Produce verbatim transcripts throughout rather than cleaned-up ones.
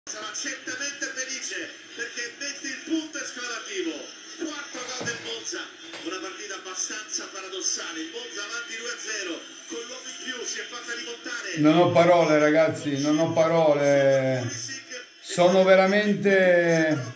Sarà certamente felice perché mette il punto esclamativo. Quarto gol del Monza, una partita abbastanza paradossale. Il Monza avanti due a zero, con l'uomo in più si è fatta rimontare. Non ho parole ragazzi, non ho parole. Sono veramente...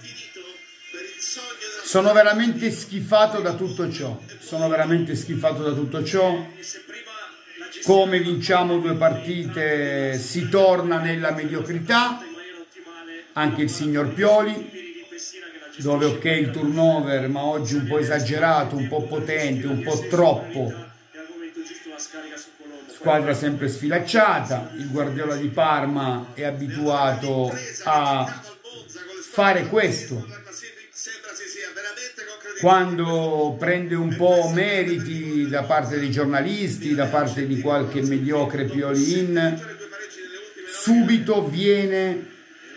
Sono veramente schifato da tutto ciò. Sono veramente schifato da tutto ciò. Come vinciamo due partite si torna nella mediocrità. Anche il signor Pioli, dove ok il turnover, ma oggi un po' esagerato, un po' potente, un po' troppo. Squadra sempre sfilacciata. Il Guardiola di Parma è abituato a fare questo. Quando prende un po' meriti da parte dei giornalisti, da parte di qualche mediocre Piolin, subito viene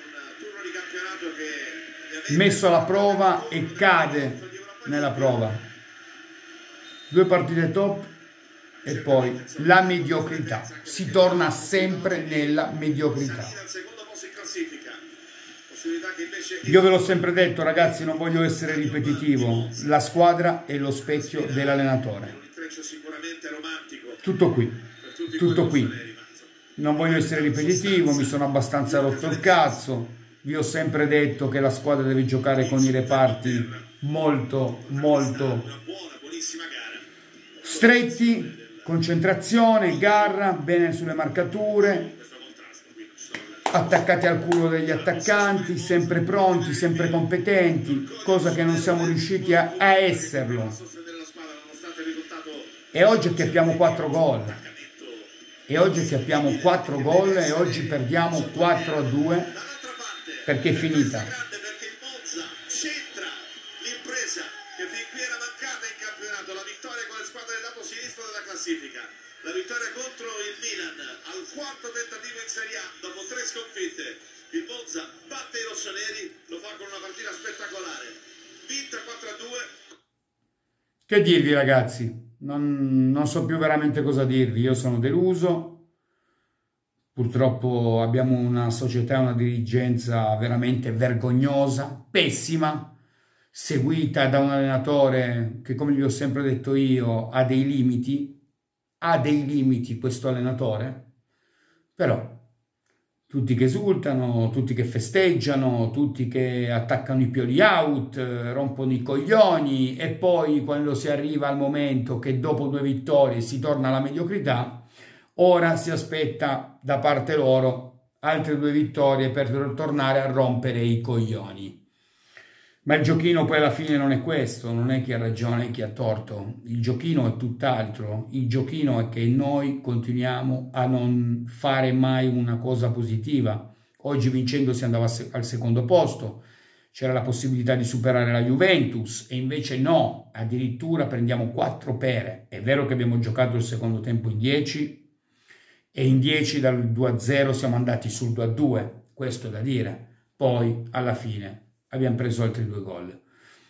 messo alla prova e cade nella prova. Due partite top e poi la mediocrità. Si torna sempre nella mediocrità. Io ve l'ho sempre detto ragazzi, non voglio essere ripetitivo, la squadra è lo specchio dell'allenatore. Tutto qui, tutto qui. Non voglio essere ripetitivo, mi sono abbastanza rotto il cazzo. Vi ho sempre detto che la squadra deve giocare con i reparti molto, molto stretti, concentrazione, garra, bene sulle marcature, attaccati al culo degli attaccanti, sempre pronti, sempre competenti, cosa che non siamo riusciti a, a esserlo. E oggi acchiappiamo quattro gol. E oggi acchiappiamo quattro gol e oggi perdiamo quattro a due. Perché è finita. Perché il Monza centra l'impresa che fin qui era mancata in campionato, la vittoria con le squadre del lato sinistro della classifica, la vittoria contro il Milan al quarto tentativo in Serie A dopo tre sconfitte. Il Monza batte i rossoneri, lo fa con una partita spettacolare, vinta quattro a due. Che dirvi ragazzi, non, non so più veramente cosa dirvi, io sono deluso. Purtroppo abbiamo una società e una dirigenza veramente vergognosa, pessima, seguita da un allenatore che, come vi ho sempre detto io, ha dei limiti, ha dei limiti questo allenatore, però tutti che esultano, tutti che festeggiano, tutti che attaccano i Pioli out, rompono i coglioni e poi quando si arriva al momento che dopo due vittorie si torna alla mediocrità, ora si aspetta da parte loro altre due vittorie per tornare a rompere i coglioni. Ma il giochino poi alla fine non è questo, non è chi ha ragione e chi ha torto. Il giochino è tutt'altro. Il giochino è che noi continuiamo a non fare mai una cosa positiva. Oggi vincendo si andava al secondo posto, c'era la possibilità di superare la Juventus e invece no, addirittura prendiamo quattro pere. È vero che abbiamo giocato il secondo tempo in dieci, e in dieci dal due a zero siamo andati sul due a due, questo è da dire. Poi alla fine abbiamo preso altri due gol.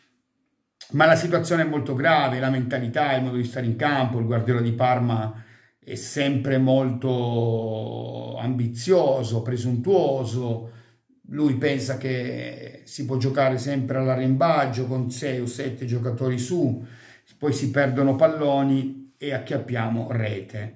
Ma la situazione è molto grave, la mentalità, il modo di stare in campo, il Guardiola di Parma è sempre molto ambizioso, presuntuoso, lui pensa che si può giocare sempre all'arrembaggio con sei o sette giocatori su, poi si perdono palloni e acchiappiamo rete.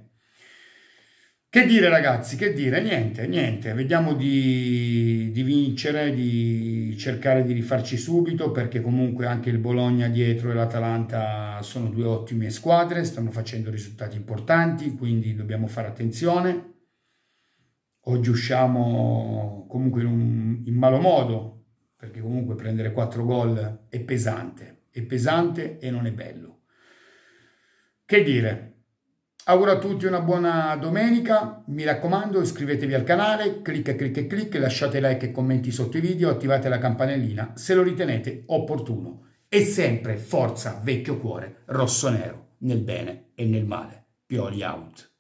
Che dire ragazzi, che dire? Niente, niente, vediamo di, di vincere, di cercare di rifarci subito perché comunque anche il Bologna dietro e l'Atalanta sono due ottime squadre, stanno facendo risultati importanti, quindi dobbiamo fare attenzione. Oggi usciamo comunque in, un, in malo modo perché comunque prendere quattro gol è pesante, è pesante e non è bello. Che dire? Auguro a tutti una buona domenica, mi raccomando iscrivetevi al canale, clicca, clicca, clicca, lasciate like e commenti sotto i video, attivate la campanellina se lo ritenete opportuno. E sempre forza vecchio cuore rossonero, nel bene e nel male. Pioli out.